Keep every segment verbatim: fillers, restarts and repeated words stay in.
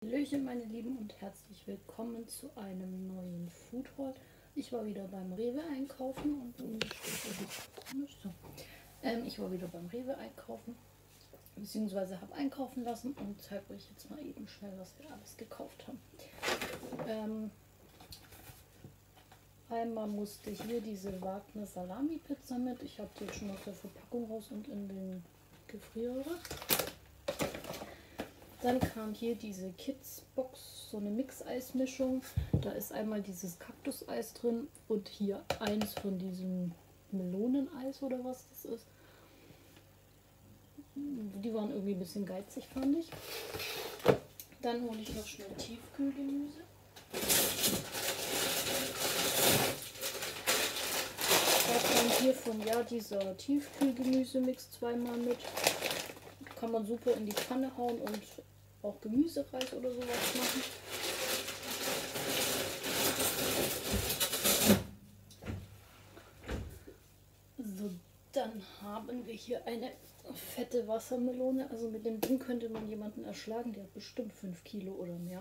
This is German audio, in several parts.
Hallöchen meine Lieben und herzlich willkommen zu einem neuen Food Haul. Ich war wieder beim Rewe einkaufen und nun komisch so. Ähm, ich war wieder beim Rewe einkaufen, beziehungsweise habe einkaufen lassen und zeige euch jetzt mal eben schnell, was wir alles gekauft haben. Ähm, einmal musste hier diese Wagner Salami Pizza mit. Ich habe die jetzt schon aus der Verpackung raus und in den Gefrierer. Dann kam hier diese Kids Box, so eine Mix-Eis-Mischung. Da ist einmal dieses Kaktuseis drin und hier eins von diesem Meloneneis oder was das ist. Die waren irgendwie ein bisschen geizig, fand ich. Dann hole ich noch schnell Tiefkühlgemüse. Da kam hier von ja dieser Tiefkühlgemüse-Mix zweimal mit. Kann man super in die Pfanne hauen und auch Gemüsereis oder sowas machen. So, dann haben wir hier eine fette Wassermelone. Also mit dem Ding könnte man jemanden erschlagen. Der hat bestimmt fünf Kilo oder mehr.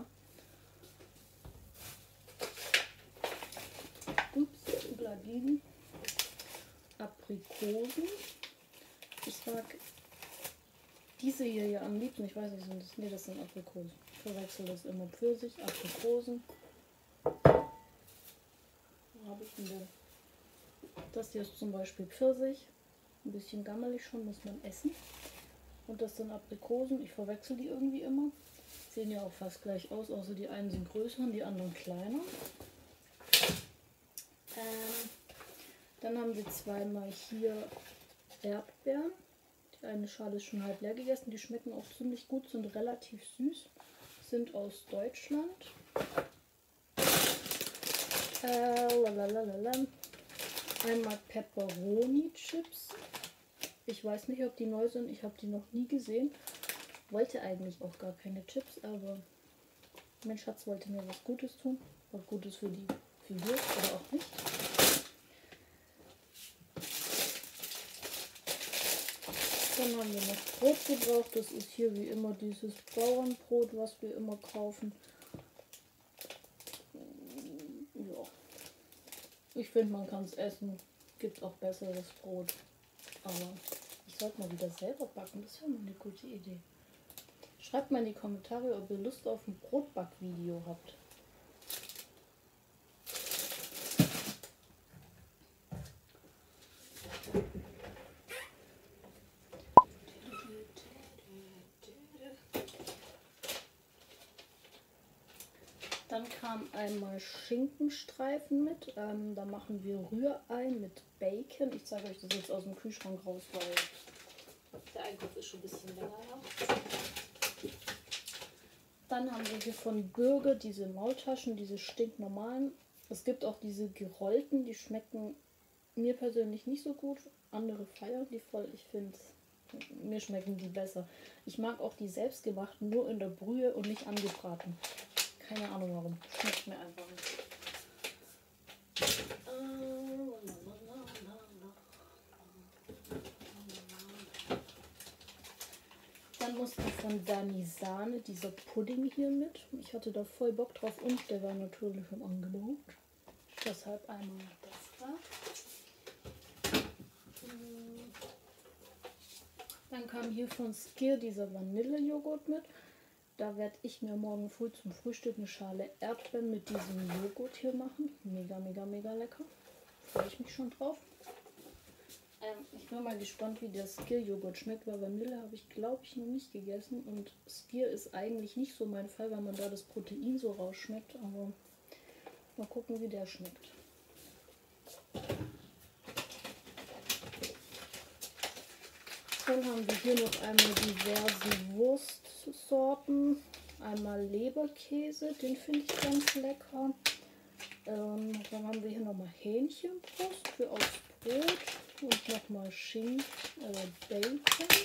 Ups, bleib liegen. Aprikosen. Ich mag diese hier ja am liebsten. Ich weiß nicht, sind das, nee, das sind Aprikosen. Ich verwechsel das immer. Pfirsich, Aprikosen. Wo habe ich denn denn? Das hier ist zum Beispiel Pfirsich. Ein bisschen gammelig schon, muss man essen. Und das sind Aprikosen. Ich verwechsel die irgendwie immer. Sehen ja auch fast gleich aus, außer die einen sind größer und die anderen kleiner. Ähm, dann haben wir zweimal hier Erdbeeren. Die eine Schale ist schon halb leer gegessen. Die schmecken auch ziemlich gut, sind relativ süß. Sind aus Deutschland. Äh, lalalala. Einmal Pepperoni Chips. Ich weiß nicht, ob die neu sind. Ich habe die noch nie gesehen. Wollte eigentlich auch gar keine Chips, aber mein Schatz wollte mir was Gutes tun. Was Gutes für die Figur oder auch nicht. Dann haben wir noch Brot gebraucht. Das ist hier wie immer dieses Bauernbrot, was wir immer kaufen. Ja. Ich finde, man kann es essen. Gibt auch besseres Brot. Aber ich sollte mal wieder selber backen. Das wäre mal eine gute Idee. Schreibt mal in die Kommentare, ob ihr Lust auf ein Brotbackvideo habt. Dann kam einmal Schinkenstreifen mit. Ähm, da machen wir Rührei mit Bacon. Ich zeige euch das jetzt aus dem Kühlschrank raus, weil der Einkauf ist schon ein bisschen länger her. Dann haben wir hier von Bürger diese Maultaschen, diese stinknormalen. Es gibt auch diese gerollten, die schmecken mir persönlich nicht so gut. Andere feiern die voll. Ich finde, mir schmecken die besser. Ich mag auch die selbstgemachten, nur in der Brühe und nicht angebraten. Keine Ahnung warum. Schmeckt mir einfach nicht. Dann musste von Dani Sahne dieser Pudding hier mit. Ich hatte da voll Bock drauf und der war natürlich im Angebot. Deshalb einmal das da. Dann kam hier von Skir dieser Vanillejoghurt mit. Da werde ich mir morgen früh zum Frühstück eine Schale Erdbeeren mit diesem Joghurt hier machen. Mega, mega, mega lecker. Freue ich mich schon drauf. Ähm, ich bin mal gespannt, wie der Skir-Joghurt schmeckt, weil Vanille habe ich, glaube ich, noch nicht gegessen. Und Skir ist eigentlich nicht so mein Fall, weil man da das Protein so rausschmeckt. Aber mal gucken, wie der schmeckt. Dann haben wir hier noch einmal diverse Wurstsorten. Einmal Leberkäse, den finde ich ganz lecker. Ähm, dann haben wir hier nochmal Hähnchenbrust für aufs Brot. Und nochmal Schinken, äh, Bacon.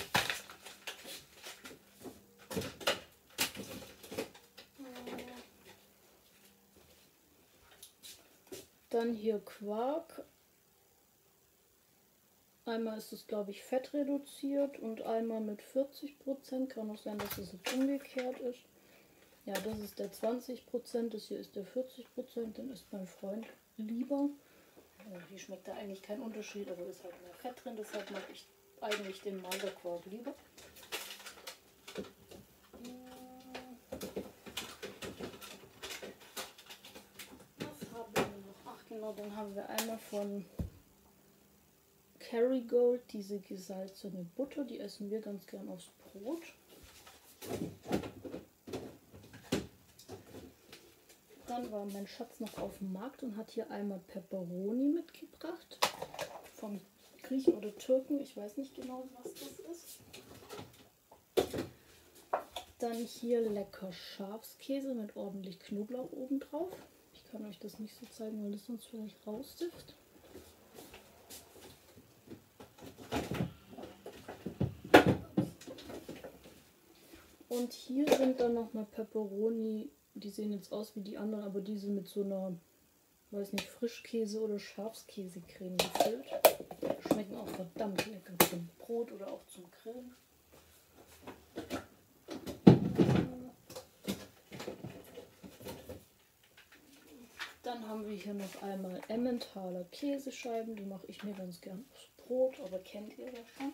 Dann hier Quark. Einmal ist es, glaube ich, fett reduziert und einmal mit vierzig Prozent. Kann auch sein, dass es jetzt umgekehrt ist. Ja, das ist der zwanzig Prozent, das hier ist der vierzig Prozent, dann ist mein Freund lieber. Ja, hier schmeckt da eigentlich kein Unterschied, aber ist halt mehr Fett drin, deshalb mag ich eigentlich den Magerquark lieber. Was haben wir noch? Ach genau, dann haben wir einmal von Kerrygold diese gesalzene Butter, die essen wir ganz gern aufs Brot. Dann war mein Schatz noch auf dem Markt und hat hier einmal Peperoni mitgebracht. Vom Griechen oder Türken, ich weiß nicht genau, was das ist. Dann hier lecker Schafskäse mit ordentlich Knoblauch obendrauf. Ich kann euch das nicht so zeigen, weil das sonst vielleicht raussifft. Und hier sind dann nochmal Peperoni. Die sehen jetzt aus wie die anderen, aber diese mit so einer, weiß nicht, Frischkäse oder Schafskäsecreme gefüllt. Schmecken auch verdammt lecker zum Brot oder auch zum Grillen. Dann haben wir hier noch einmal Emmentaler Käsescheiben. Die mache ich mir ganz gern aufs Brot, aber kennt ihr ja schon.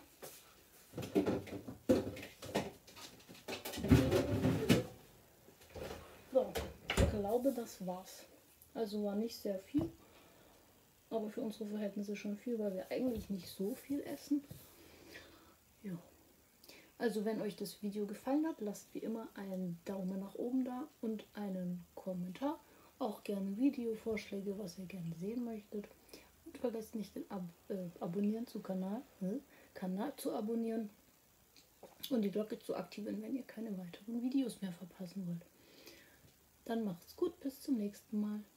So, ich glaube, das war's. Also war nicht sehr viel, aber für unsere Verhältnisse schon viel, weil wir eigentlich nicht so viel essen. Ja. Also wenn euch das Video gefallen hat, lasst wie immer einen Daumen nach oben da und einen Kommentar. Auch gerne Videovorschläge, was ihr gerne sehen möchtet. Und vergesst nicht den Ab äh, Abonnieren zu Kanal, äh, Kanal zu abonnieren und die Glocke zu aktivieren, wenn ihr keine weiteren Videos mehr verpassen wollt. Dann macht's gut, bis zum nächsten Mal.